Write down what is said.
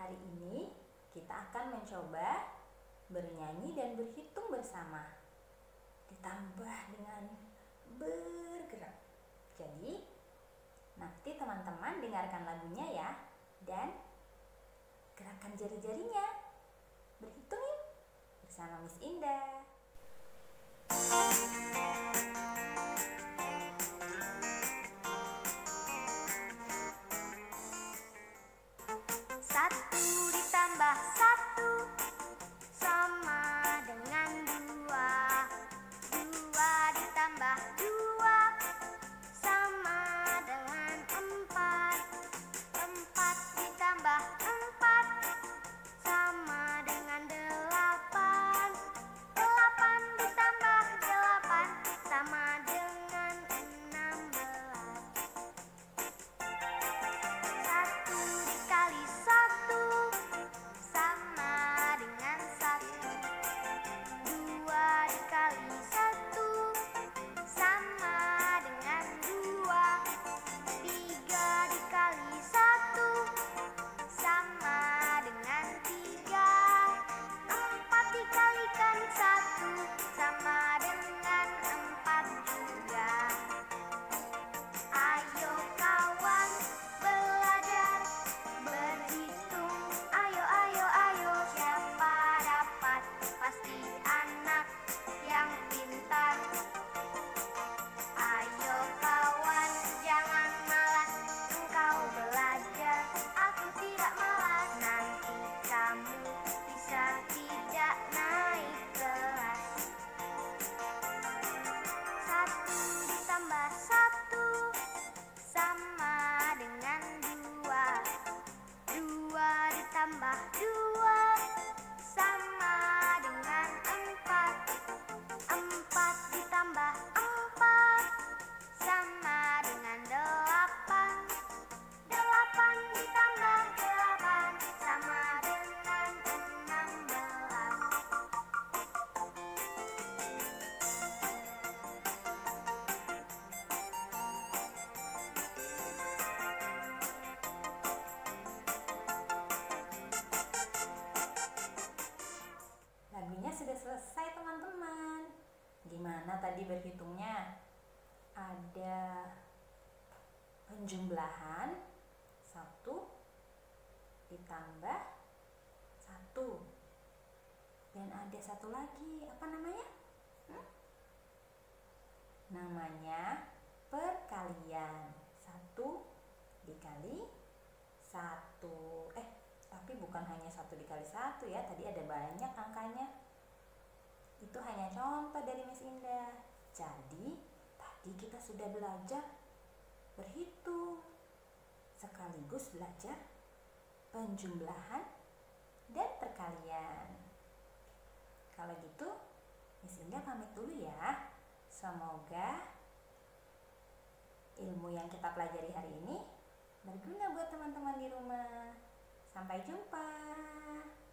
Hari ini kita akan mencoba bernyanyi dan berhitung bersama, ditambah dengan bergerak. Jadi nanti teman-teman dengarkan lagunya ya, dan gerakan jari-jarinya. Berhitung yuk bersama Miss Indah. Satu ditambah satu sama dengan dua. Dua ditambah dua sama dengan empat. Empat ditambah empat sama dengan delapan. Delapan ditambah delapan sama dengan 16. Satu dikali satu sama dengan satu. Dua dikali satu sama dengan dua. Tiga dikali satu sama dengan tiga. Empat dikalikan satu sama dengan empat juga. Ayo kawan belajar berhitung. Ayo, ayo, ayo, siapa dapat? Pasti anak yang pintar. Ayo kawan, jangan malas, engkau belajar, aku tidak malas. Nanti kamu bisa tidak naik kelas. Satu ditambah satu sama dengan dua. Dua ditambah dua sama dengan empat. Empat ditambah empat sama dengan delapan. Delapan ditambah delapan sama dengan 16. Lagunya sudah selesai teman-teman. Gimana tadi berhitungnya? Ada penjumlahan 1 ditambah 1. Dan ada satu lagi, apa namanya? Namanya perkalian. 1 dikali 1. Tapi bukan hanya 1 dikali 1 ya, tadi ada banyak angkanya. Itu hanya contoh dari Miss Indah. Jadi tadi kita sudah belajar berhitung, sekaligus belajar penjumlahan dan perkalian. Kalau gitu Miss Indah pamit dulu ya. Semoga ilmu yang kita pelajari hari ini berguna buat teman-teman di rumah. Sampai jumpa.